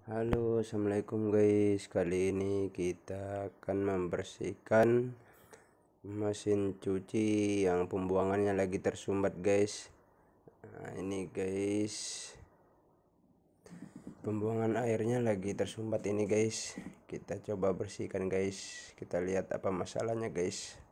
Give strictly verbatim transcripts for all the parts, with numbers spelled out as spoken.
Halo, assalamualaikum guys. Kali ini kita akan membersihkan mesin cuci yang pembuangannya lagi tersumbat guys. Nah ini guys, pembuangan airnya lagi tersumbat ini guys. Kita coba bersihkan guys, kita lihat apa masalahnya guys.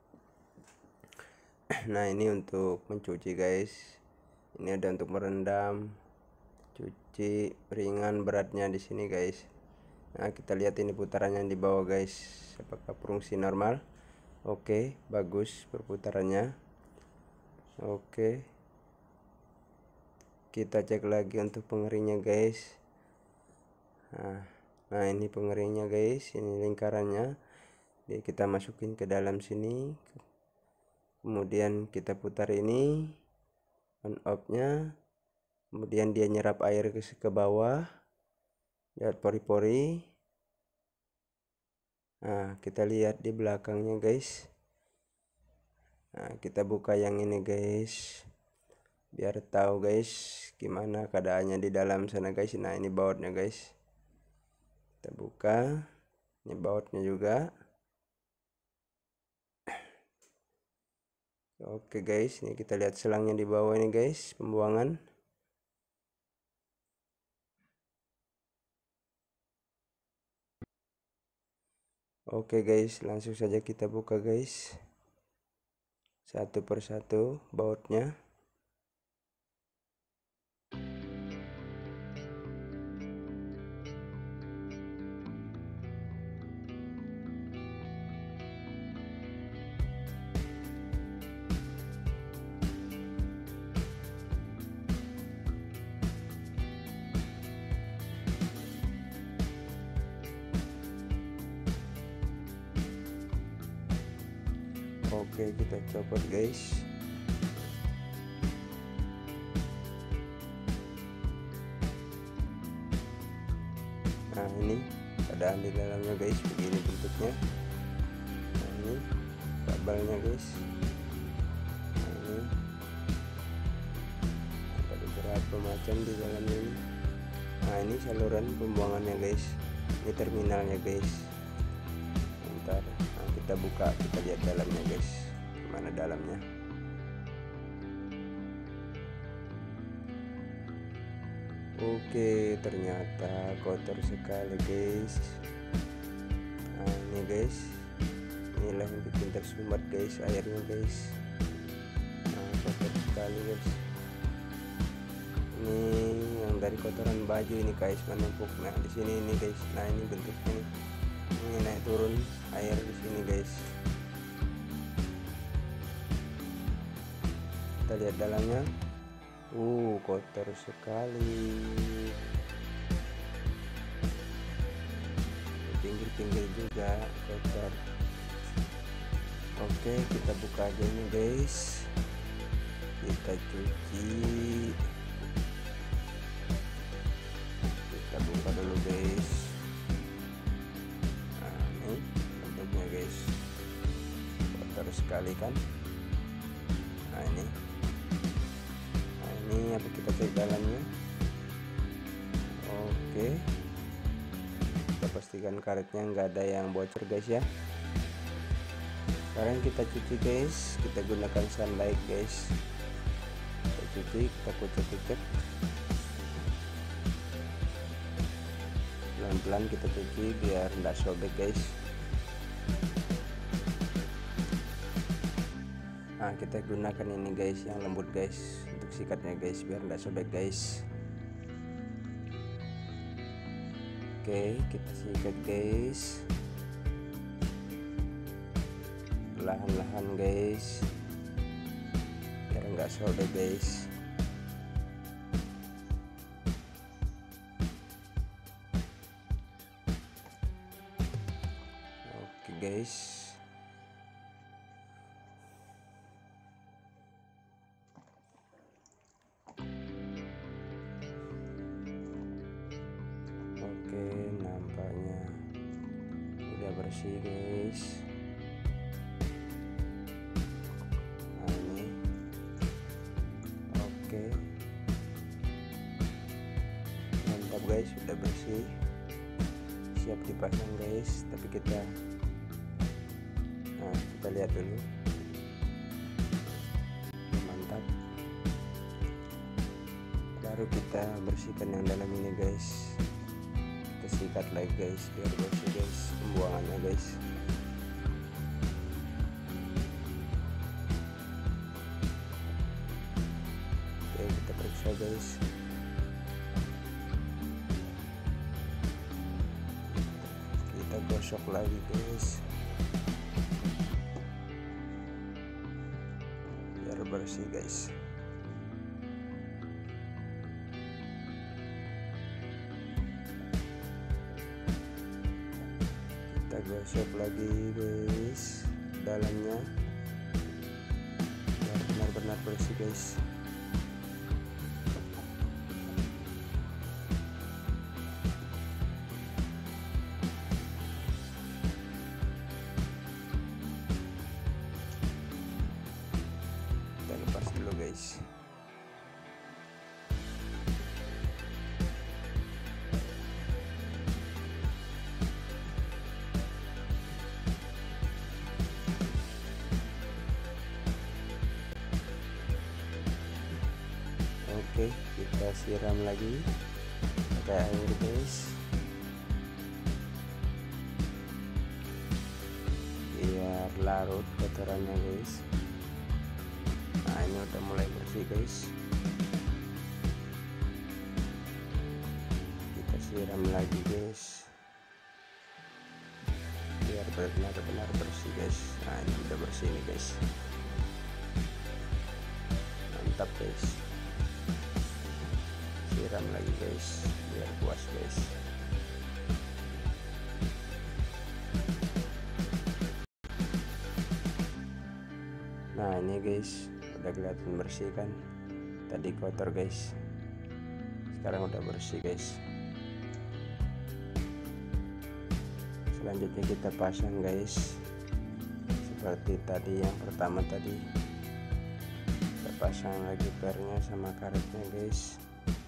Nah ini untuk mencuci guys, ini ada untuk merendam, cuci ringan beratnya di sini guys. Nah kita lihat ini putarannya di bawah guys, apakah fungsi normal? Oke, bagus perputarannya. Oke, kita cek lagi untuk pengeringnya guys. Nah, nah ini pengeringnya guys, ini lingkarannya. Jadi kita masukin ke dalam sini, kemudian kita putar ini on off nya, kemudian dia nyerap air ke, ke bawah. Lihat pori-pori. Nah kita lihat di belakangnya guys. Nah kita buka yang ini guys, biar tahu guys gimana keadaannya di dalam sana guys. Nah ini bautnya guys, kita buka, ini bautnya juga. Oke guys, ini kita lihat selangnya di bawah ini guys, pembuangan. Oke guys, langsung saja kita buka guys, satu persatu bautnya. Oke, kita copot guys. Nah ini keadaan di dalamnya guys, begini bentuknya. Nah ini kabelnya guys. Nah ini ada beberapa macam di dalamnya ini. Nah ini saluran pembuangannya guys, ini terminalnya guys. Ntar nah, kita buka, kita lihat dalamnya guys, gimana dalamnya. Oke, ternyata kotor sekali guys. Nah ini guys, inilah yang bikin tersumbat guys airnya guys. Nah kotor sekali guys. Ini yang dari kotoran baju ini guys menumpuk. Nah di sini ini guys. Nah ini bentuknya nih. Ini naik turun air di sini guys. Kita lihat dalamnya. Uh, kotor sekali. Pinggir-pinggir juga kotor. Oke, kita buka aja ini guys. Kita cuci. Kita buka dulu guys. Nah, ini bentuknya guys. Kotor sekali kan? Nah, ini. Ini apa, kita cek dalamnya. Oke, kita pastikan karetnya nggak ada yang bocor guys ya. Sekarang kita cuci guys, kita gunakan sunlight guys. Kita cuci, kita kucek-kucek pelan-pelan, kita cuci biar nggak sobek guys. Nah kita gunakan ini guys yang lembut guys untuk sikatnya guys, biar nggak sobek guys. Oke, kita sikat guys perlahan-lahan guys, biar nggak sobek guys. Oke guys, oke nampaknya udah bersih guys. Nah ini oke, mantap guys, sudah bersih. siap dipasang guys, tapi kita nah kita lihat dulu. Mantap. Baru kita bersihkan yang dalam ini guys, kita sikat lagi guys biar bersih guys pembuangannya guys. Oke, kita periksa guys. Kita gosok lagi guys biar bersih guys. Kita gosok lagi guys dalamnya biar benar-benar bersih guys. Kita lepas dulu guys. Oke, kita siram lagi pakai air guys biar larut kotorannya guys. Nah ini udah mulai bersih guys. Kita siram lagi guys biar benar-benar bersih guys. Nah ini udah bersih nih guys, mantap guys. Siram lagi guys biar puas guys. Nah ini guys udah kelihatan bersih kan, tadi kotor guys, sekarang udah bersih guys. Selanjutnya kita pasang guys seperti tadi yang pertama tadi. Kita pasang lagi pernya sama karetnya guys.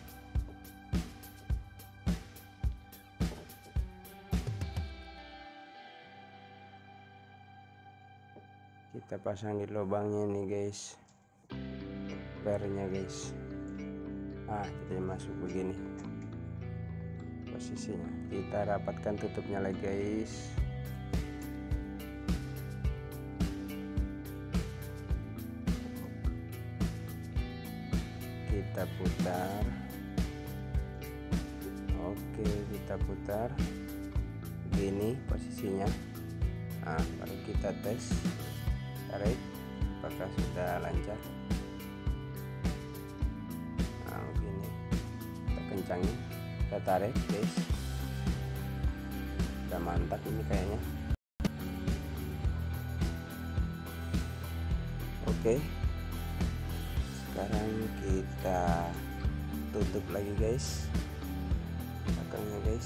Kita pasang di lubangnya nih guys pernya guys. Ah jadi masuk begini posisinya. Kita rapatkan tutupnya lagi guys. Kita putar. Oke, kita putar begini posisinya. Nah baru kita tes tarik apakah sudah lancar. Nah begini kita kencangin, kita tarik guys. Udah mantap ini kayaknya. Oke, sekarang kita tutup lagi guys belakangnya guys.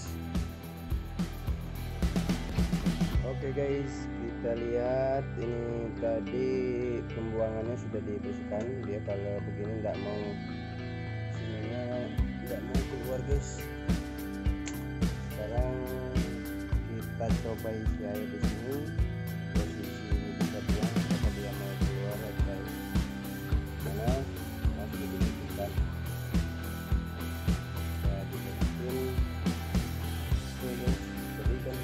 Oke guys, kita lihat ini tadi pembuangannya sudah dibersihkan. Dia kalau begini nggak mau sininya nggak mau keluar guys. Sekarang kita coba isi air di sini, posisi kita buang apakah dia mau keluar atau mana. Masih dibersihkan ya, dibersihin. Oke guys, berikan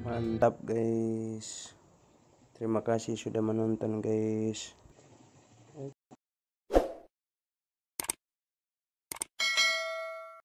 Mantap guys, terima kasih sudah menonton guys.